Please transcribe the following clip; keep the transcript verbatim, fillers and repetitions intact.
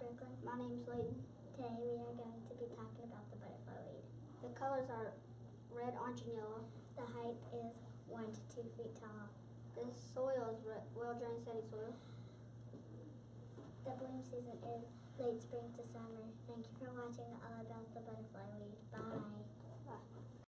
Brooklyn. My name's Layton. Today we are going to be talking about the butterfly weed. The colors are red, orange, and yellow. The height is one to two feet tall. The soil is well-drained, sandy soil. The bloom season is late spring to summer. Thank you for watching All About the Butterfly Weed. Bye.